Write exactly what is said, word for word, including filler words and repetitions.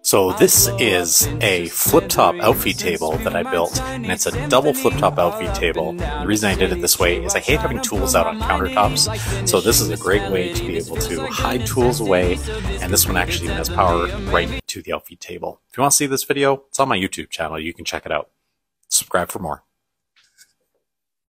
So this is a flip-top outfeed table that I built, and it's a double flip-top outfeed table. And the reason I did it this way is I hate having tools out on countertops, so this is a great way to be able to hide tools away, and this one actually has power right to the outfeed table. If you want to see this video, it's on my YouTube channel. You can check it out. Subscribe for more.